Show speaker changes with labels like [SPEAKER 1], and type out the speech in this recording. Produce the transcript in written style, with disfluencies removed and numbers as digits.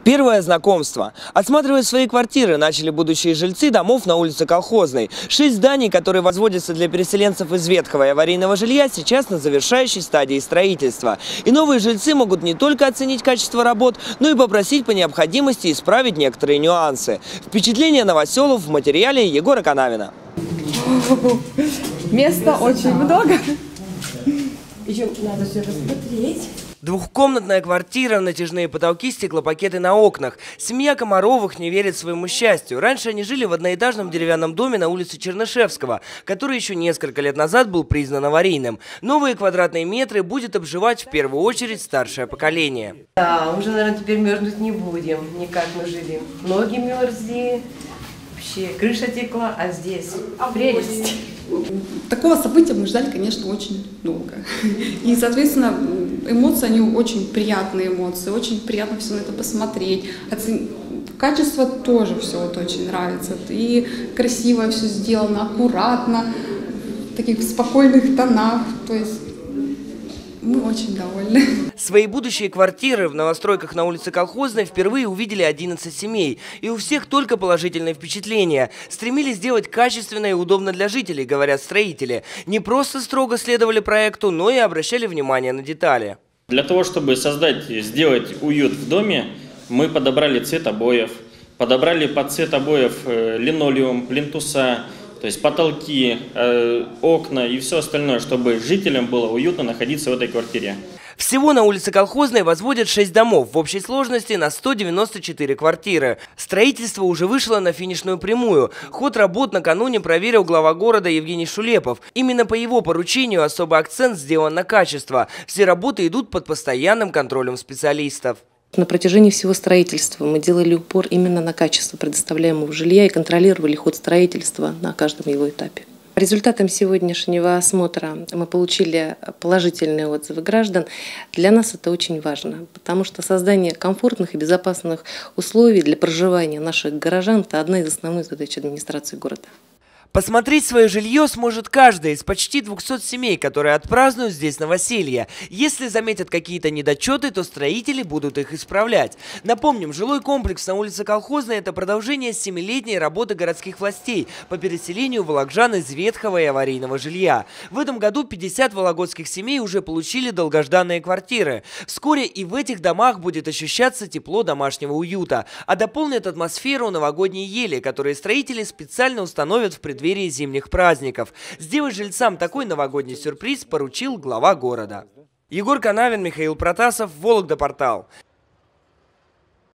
[SPEAKER 1] Первое знакомство. Осматривая свои квартиры, начали будущие жильцы домов на улице Колхозной. 6 зданий, которые возводятся для переселенцев из ветхого и аварийного жилья, сейчас на завершающей стадии строительства. И новые жильцы могут не только оценить качество работ, но и попросить по необходимости исправить некоторые нюансы. Впечатление новоселов в материале Егора Канавина.
[SPEAKER 2] Места очень много.
[SPEAKER 3] Еще надо все рассмотреть.
[SPEAKER 1] Двухкомнатная квартира, натяжные потолки, стеклопакеты на окнах. Семья Комаровых не верит своему счастью. Раньше они жили в одноэтажном деревянном доме на улице Чернышевского, который еще несколько лет назад был признан аварийным. Новые квадратные метры будет обживать в первую очередь старшее поколение.
[SPEAKER 3] Да, уже, наверное, теперь мерзнуть не будем, не как мы жили. Ноги мерзли, вообще крыша текла, а здесь прелесть.
[SPEAKER 2] Такого события мы ждали, конечно, очень долго. И, соответственно, эмоции, они очень приятные эмоции, очень приятно все на это посмотреть. Качество тоже все вот очень нравится. И красиво все сделано, аккуратно, в таких спокойных тонах. То есть мы очень довольны.
[SPEAKER 1] Свои будущие квартиры в новостройках на улице Колхозной впервые увидели 11 семей. И у всех только положительные впечатления. Стремились сделать качественно и удобно для жителей, говорят строители. Не просто строго следовали проекту, но и обращали внимание на детали.
[SPEAKER 4] Для того, чтобы сделать уют в доме, мы подобрали цвет обоев. Подобрали под цвет обоев линолеум, плинтуса, то есть потолки, окна и все остальное, чтобы жителям было уютно находиться в этой квартире.
[SPEAKER 1] Всего на улице Колхозной возводят 6 домов, в общей сложности на 194 квартиры. Строительство уже вышло на финишную прямую. Ход работ накануне проверил глава города Евгений Шулепов. Именно по его поручению особый акцент сделан на качество. Все работы идут под постоянным контролем специалистов.
[SPEAKER 5] На протяжении всего строительства мы делали упор именно на качество предоставляемого жилья и контролировали ход строительства на каждом его этапе. По результатам сегодняшнего осмотра мы получили положительные отзывы граждан. Для нас это очень важно, потому что создание комфортных и безопасных условий для проживания наших горожан – это одна из основных задач администрации города.
[SPEAKER 1] Посмотреть свое жилье сможет каждый из почти 200 семей, которые отпразднуют здесь новоселье. Если заметят какие-то недочеты, то строители будут их исправлять. Напомним, жилой комплекс на улице Колхозной – это продолжение 7-летней работы городских властей по переселению волокжан из ветхого и аварийного жилья. В этом году 50 вологодских семей уже получили долгожданные квартиры. Вскоре и в этих домах будет ощущаться тепло домашнего уюта, а дополнит атмосферу новогодние ели, которые строители специально установят в преддверии зимних праздников. Сделать жильцам такой новогодний сюрприз поручил глава города. Егор Канавин, Михаил Протасов, Вологда Портал.